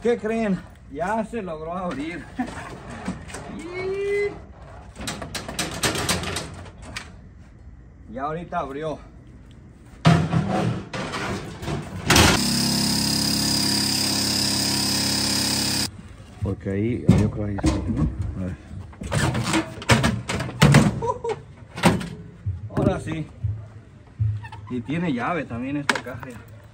¿qué creen? Ya se logró abrir. Ya ahorita abrió. Porque ahí, yo creo ahí está, ¿no? A ver. Ahora sí. Y tiene llave también esta caja.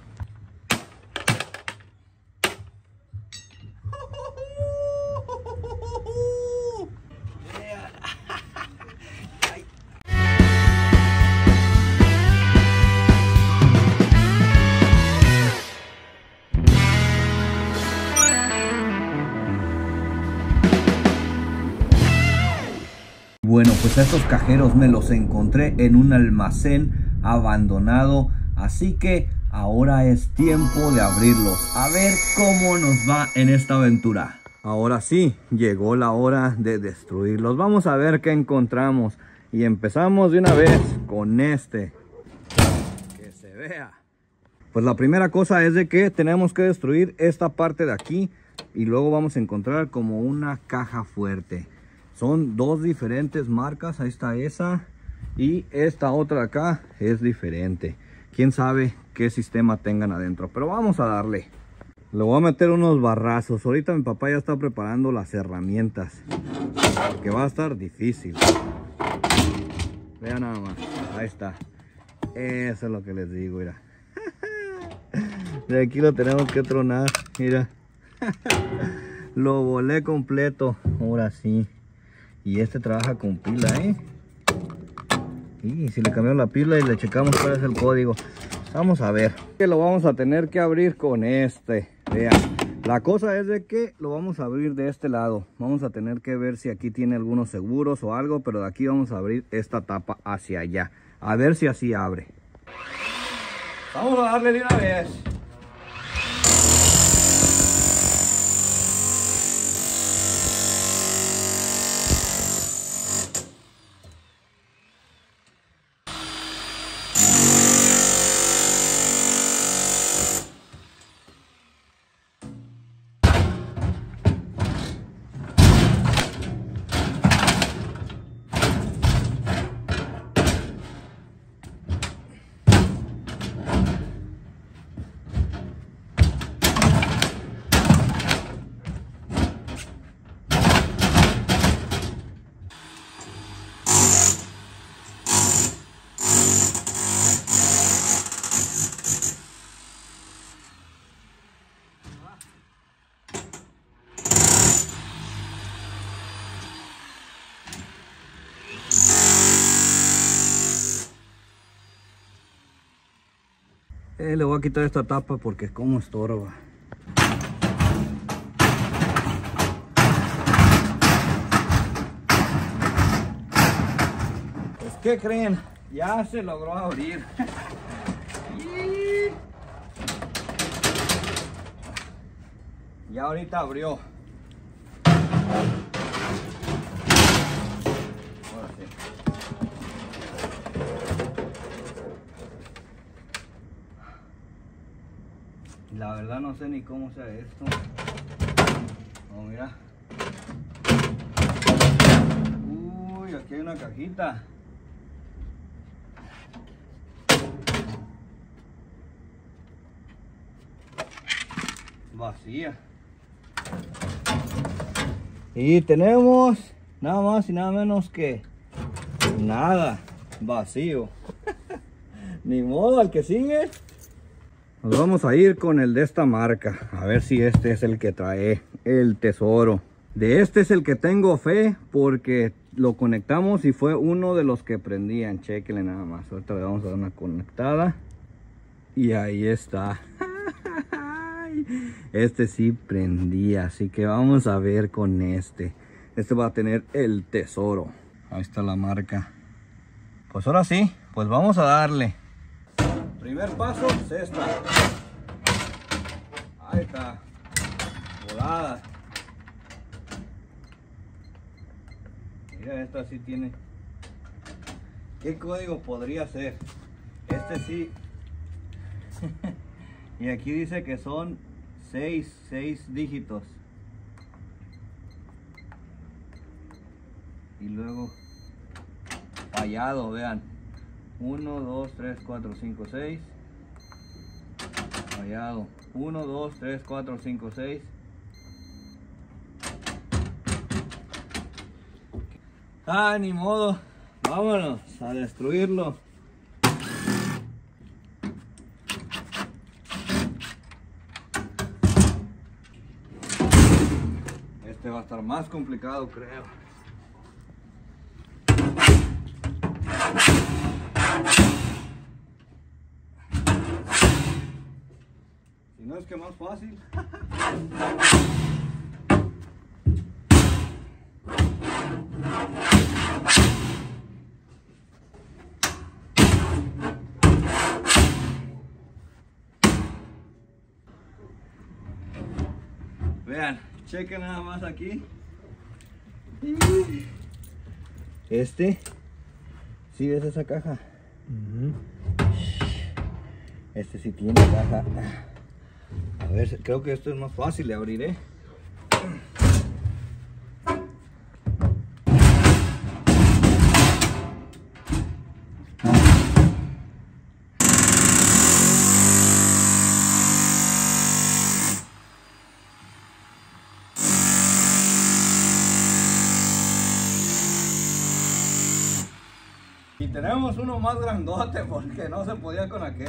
Bueno, pues estos cajeros me los encontré en un almacén abandonado, así que ahora es tiempo de abrirlos. A ver cómo nos va en esta aventura. Ahora sí, llegó la hora de destruirlos. Vamos a ver qué encontramos. Y empezamos de una vez con este. Que se vea. Pues la primera cosa es de que tenemos que destruir esta parte de aquí. Y luego vamos a encontrar como una caja fuerte. Son dos diferentes marcas, ahí está esa y esta otra de acá es diferente. Quién sabe qué sistema tengan adentro, pero vamos a darle. Le voy a meter unos barrazos. Ahorita mi papá ya está preparando las herramientas, porque va a estar difícil. Vean nada más, ahí está. Eso es lo que les digo, mira. De aquí lo tenemos que tronar, mira. Lo volé completo, ahora sí. Y este trabaja con pila, Y si le cambiamos la pila y le checamos cuál es el código. Vamos a ver. Que lo vamos a tener que abrir con este. Vean. La cosa es de que lo vamos a abrir de este lado. Vamos a tener que ver si aquí tiene algunos seguros o algo. Pero de aquí vamos a abrir esta tapa hacia allá. A ver si así abre. Vamos a darle de una vez. Le voy a quitar esta tapa porque como estorba. Pues ¿qué creen? Ya se logró abrir. Ya ahorita abrió. Ahora sí. La verdad no sé ni cómo sea esto. Oh, mira. Uy, aquí hay una cajita. Vacía. Y tenemos nada más y nada menos que nada. Vacío. Ni modo, al que sigue. Nos vamos a ir con el de esta marca. A ver si este es el que trae el tesoro. De este es el que tengo fe porque lo conectamos y fue uno de los que prendían. Chequenle nada más. Ahorita le vamos a dar una conectada. Y ahí está. Este sí prendía. Así que vamos a ver con este. Este va a tener el tesoro. Ahí está la marca. Pues ahora sí. Pues vamos a darle. Primer paso es esta. Ahí está. Volada. Mira, esta sí tiene. ¿Qué código podría ser? Este sí. Y aquí dice que son 6 dígitos. Y luego fallado, vean. 1, 2, 3, 4, 5, 6. Fallado. 1, 2, 3, 4, 5, 6. Ah, ni modo. Vámonos a destruirlo. Este va a estar más complicado, creo. Si no es que más fácil. Vean, chequen nada más aquí. ¿Sí ves esa caja? Este sí tiene caja. A ver, creo que esto es más fácil de abrir, ¿eh? Y tenemos uno más grandote porque no se podía con aquel.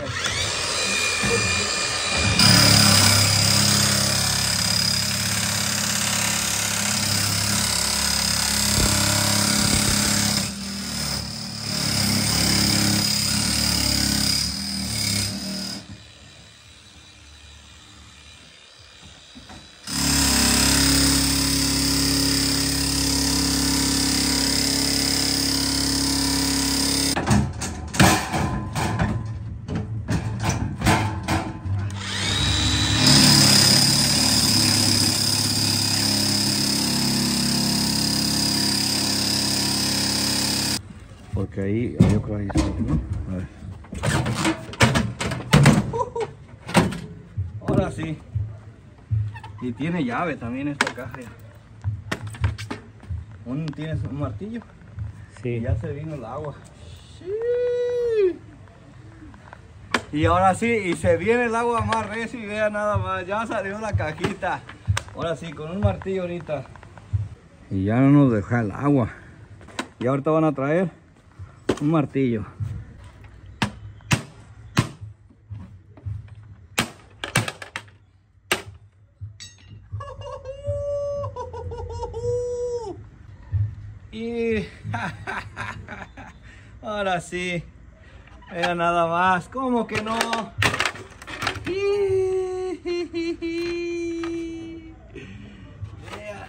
Porque ahí, yo creo ahí está, ¿no? A ver. Ahora sí. Y tiene llave también esta caja. ¿Tienes un martillo? Sí. Y ya se vino el agua. Sí. Y ahora sí, y se viene el agua más recio y vean nada más. Ya salió la cajita. Ahora sí, con un martillo ahorita. Y ya no nos deja el agua. Y ahorita van a traer un martillo. Y ahora sí, vean nada más, ¿cómo que no? Vean.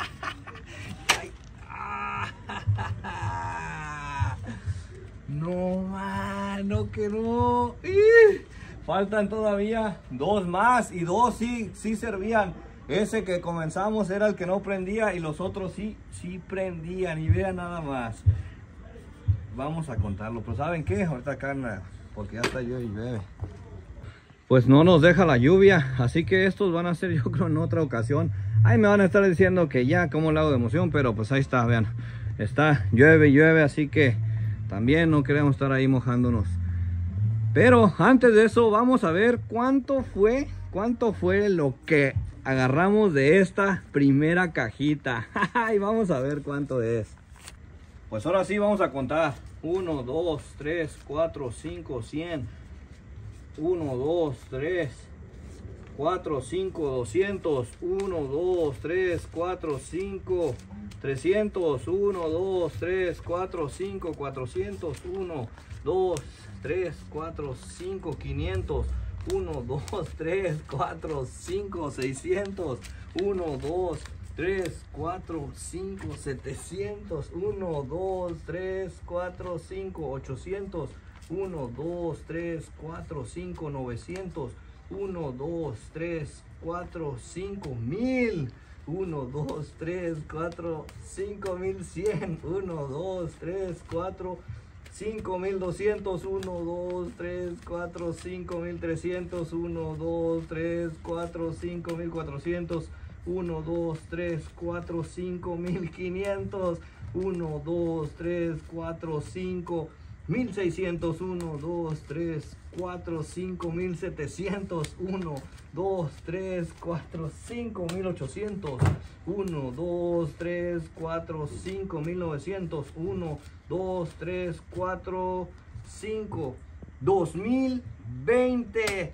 No, mano, que no. Faltan todavía dos más y dos sí servían. Ese que comenzamos era el que no prendía y los otros sí prendían. Y vean nada más. Vamos a contarlo, pero ¿saben qué? Ahorita carna, porque ya está llueve. Pues no nos deja la lluvia, así que estos van a ser, yo creo, en otra ocasión. Ahí me van a estar diciendo que ya como le hago de emoción, pero pues ahí está, vean. Está llueve, así que también no queremos estar ahí mojándonos. Pero antes de eso vamos a ver cuánto fue lo que agarramos de esta primera cajita. Y vamos a ver cuánto es. Pues ahora sí vamos a contar. 1, 2, 3, 4, 5, 100. 1, 2, 3, 4, 5, 200. 1, 2, 3, 4, 5, 300. 1, 2, 3, 4, 5, 400. 1, 2, 3, 4, 5, 500. 1, 2, 3, 4, 5, 600. 1, 2, 3, 4, 5, 700. 1, 2, 3, 4, 5, 800. 1, 2, 3, 4, 5, 900. 1, 2, 3, 4, 5, 1000. 1, 2, 3, 4, 5, 1100. 1, 2, 3, 4, 5,200, 1, 2, 3, 4, 5,300, 1, 2, 3, 4, 5,400, 1, 2, 3, 4, 5,500, 1, 2, 3, 4, 5,600, 1, 2, 3, 4, 5,700, 1, 2, 3, 4, 5,800, 1, 2, 3, 4, 5,900, 1, 2, 3, 4, 5, 2020.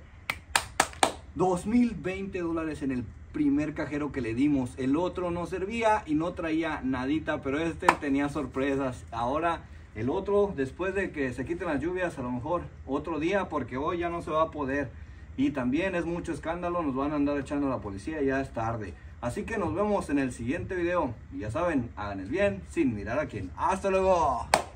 2020 dólares en el primer cajero que le dimos. El otro no servía y no traía nadita, pero este tenía sorpresas. Ahora el otro, después de que se quiten las lluvias, a lo mejor otro día, porque hoy ya no se va a poder. Y también es mucho escándalo, nos van a andar echando a la policía, ya es tarde. Así que nos vemos en el siguiente video. Y ya saben, hagan el bien sin mirar a quién. ¡Hasta luego!